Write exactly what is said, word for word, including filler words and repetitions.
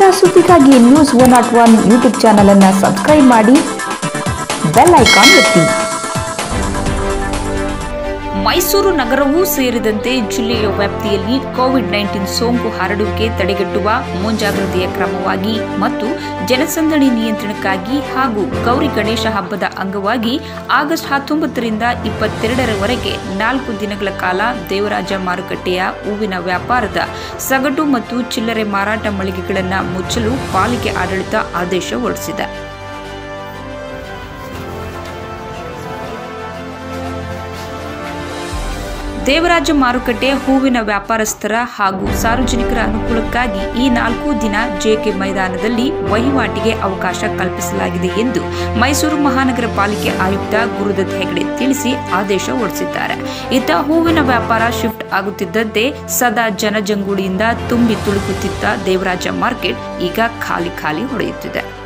ನಿರಂತರ ಸುದ್ದಿಗಾಗಿ news one not one YouTube channel ಅನ್ನು ಸಬ್ಸ್ಕ್ರೈಬ್ ಮಾಡಿ, ಬೆಲ್ ಐಕಾನ್ ಒತ್ತಿ. ಮೈಸೂರು ನಗರವೂ ಸೇರಿದಂತೆ ಜಿಲ್ಲೆಯ ವ್ಯಾಪ್ತಿಯಲ್ಲಿ ಕೋವಿಡ್ ನೈನ್ಟೀನ್ ಸೋಂಕು ಹರಡುವಿಕೆ ತಡೆಗಟ್ಟುವ ಮುಂಜಾಗ್ರತೆಯ ಕ್ರಮವಾಗಿ ಮತ್ತು ಜನಸಂದಣಿ ನಿಯಂತ್ರಣಕ್ಕಾಗಿ ಹಾಗೂ ಗೌರಿ ಗಣೇಶ ಹಬ್ಬದ ಅಂಗವಾಗಿ ಆಗಸ್ಟ್ ಹತ್ತೊಂಬತ್ತರಿಂದ ಇಪ್ಪತ್ತೆರಡರವರೆಗೆ ನಾಲ್ಕು ದಿನಗಳ ಕಾಲ ದೇವರಾಜ ಮಾರುಕಟ್ಟೆಯ ಹೂವಿನ ವ್ಯಾಪಾರದ ಸಗಟು ಮತ್ತು ಚಿಲ್ಲರೆ ಮಾರಾಟ ಮಳಿಗೆಗಳನ್ನು ಮುಚ್ಚಲು ಪಾಲಿಕೆ ಆಡಳಿತ ಆದೇಶ ಹೊರಡಿಸಿದೆ. ದೇವರಾಜ ಮಾರುಕಟ್ಟೆ ಹೂವಿನ ವ್ಯಾಪಾರಸ್ಥರ ಹಾಗೂ ಸಾರ್ವಜನಿಕರ ಅನುಕೂಲಕ್ಕಾಗಿ ಈ ನಾಲ್ಕು ದಿನ ಜೆಕೆ ಮೈದಾನದಲ್ಲಿ ವಹಿವಾಟಿಗೆ ಅವಕಾಶ ಕಲ್ಪಿಸಲಾಗಿದೆ ಎಂದು ಮೈಸೂರು ಮಹಾನಗರ ಪಾಲಿಕೆ ಆಯುಕ್ತ ಗುರುದತ್ ಹೆಗಡೆ ತಿಳಿಸಿ ಆದೇಶ ಹೊರಡಿಸಿದ್ದಾರೆ. ಇತ್ತ ಹೂವಿನ ವ್ಯಾಪಾರ ಶಿಫ್ಟ್ ಆಗುತ್ತಿದ್ದಂತೆ ಸದಾ ಜನಜಂಗುಳಿಯಿಂದ ತುಂಬಿ ತುಳುಕುತ್ತಿದ್ದ ದೇವರಾಜ ಮಾರ್ಕೆಟ್ ಈಗ ಖಾಲಿ ಖಾಲಿ ಹೊಡೆಯುತ್ತಿದೆ.